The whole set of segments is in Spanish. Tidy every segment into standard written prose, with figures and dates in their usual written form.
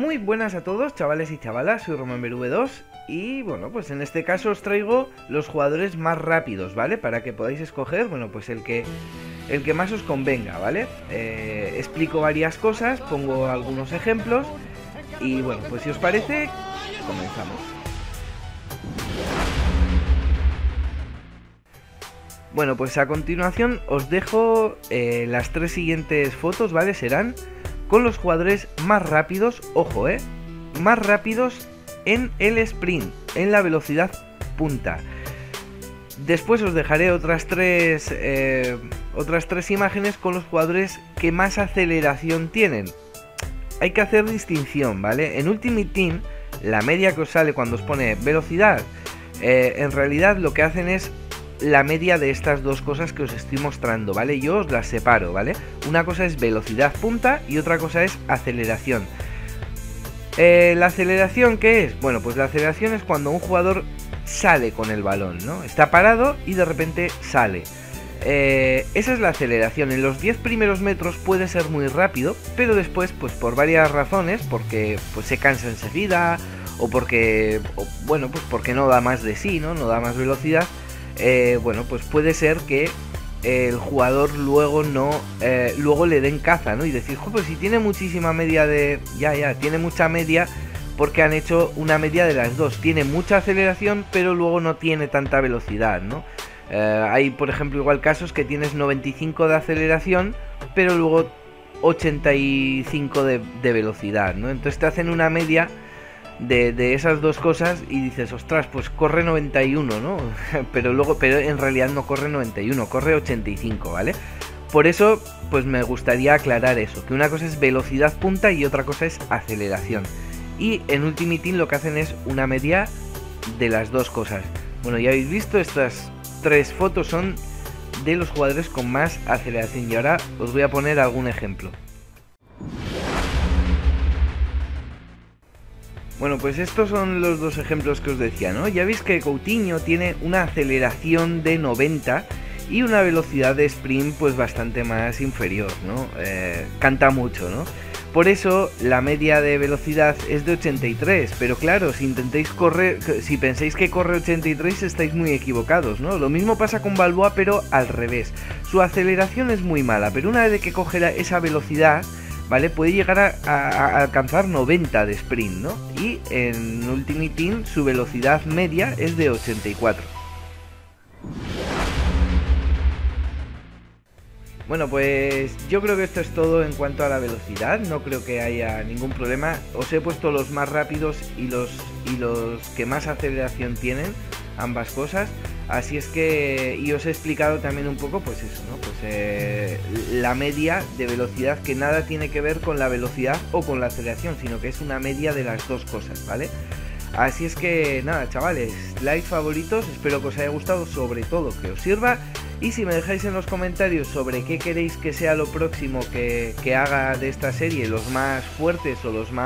Muy buenas a todos, chavales y chavalas, soy RomanVV2 y bueno, pues en este caso os traigo los jugadores más rápidos, ¿vale? Para que podáis escoger, bueno, pues el que más os convenga, ¿vale? Explico varias cosas, pongo algunos ejemplos y bueno, pues si os parece, comenzamos. Bueno, pues a continuación os dejo las tres siguientes fotos, ¿vale? Serán con los jugadores más rápidos, ojo, más rápidos en el sprint, en la velocidad punta. Después os dejaré otras tres imágenes con los jugadores que más aceleración tienen. Hay que hacer distinción, ¿vale? En Ultimate Team, la media que os sale cuando os pone velocidad, en realidad lo que hacen es la media de estas dos cosas que os estoy mostrando, ¿vale? Yo os las separo, ¿vale? Una cosa es velocidad punta y otra cosa es aceleración. ¿La aceleración qué es? Bueno, pues la aceleración es cuando un jugador sale con el balón, ¿no? Está parado y de repente sale. Esa es la aceleración. En los 10 primeros metros puede ser muy rápido, pero después, pues por varias razones, porque pues se cansa enseguida o porque, bueno, pues porque no da más de sí, ¿no? No da más velocidad. Bueno, pues puede ser que el jugador luego luego le den caza, ¿no? Y decir, pues si tiene muchísima media de... tiene mucha media porque han hecho una media de las dos. Tiene mucha aceleración, pero luego no tiene tanta velocidad, ¿no? Hay, por ejemplo, igual casos que tienes 95 de aceleración, pero luego 85 de velocidad, ¿no? Entonces te hacen una media de esas dos cosas y dices, ostras, pues corre 91, ¿no? pero en realidad no corre 91, corre 85, ¿vale? Por eso, pues me gustaría aclarar eso, que una cosa es velocidad punta y otra cosa es aceleración. Y en Ultimate Team lo que hacen es una media de las dos cosas. Bueno, ya habéis visto, estas tres fotos son de los jugadores con más aceleración y ahora os voy a poner algún ejemplo. Bueno, pues estos son los dos ejemplos que os decía, ¿no? Ya veis que Coutinho tiene una aceleración de 90 y una velocidad de sprint pues bastante más inferior, ¿no? Canta mucho, ¿no? Por eso la media de velocidad es de 83, pero claro, si pensáis que corre 83 estáis muy equivocados, ¿no? Lo mismo pasa con Balboa, pero al revés. Su aceleración es muy mala, pero una vez que coge esa velocidad, ¿vale? Puede llegar a alcanzar 90 de sprint, ¿no? Y en Ultimate Team su velocidad media es de 84. Bueno, pues yo creo que esto es todo en cuanto a la velocidad. No creo que haya ningún problema. Os he puesto los más rápidos y los que más aceleración tienen, ambas cosas. Así es que, y os he explicado también un poco, pues eso, ¿no? Pues la media de velocidad, que nada tiene que ver con la velocidad o con la aceleración, sino que es una media de las dos cosas, ¿vale? Así es que, nada, chavales, like, favoritos, espero que os haya gustado, sobre todo que os sirva. Y si me dejáis en los comentarios sobre qué queréis que sea lo próximo que haga de esta serie, los más fuertes o los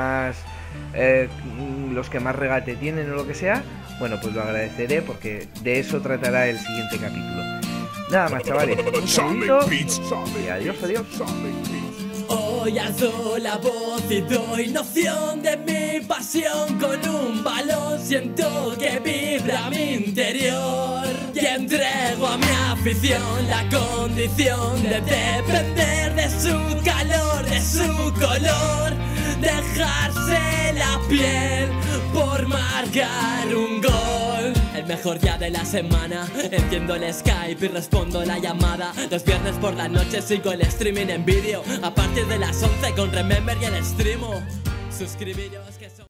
que más regate tienen o lo que sea, bueno, pues lo agradeceré porque de eso tratará el siguiente capítulo. Nada más, chavales, un saludito y adiós. Hoy alzo la voz y doy noción de mi pasión. Con un balón siento que vibra mi interior y entrego a mi afición la condición de depender de su calor, de su color, dejarse la piel por marcar un gol. El mejor día de la semana, enciendo el Skype y respondo la llamada. Los viernes por la noche sigo el streaming en vídeo a partir de las 11 con Remember y el streamo. Suscribiros que son...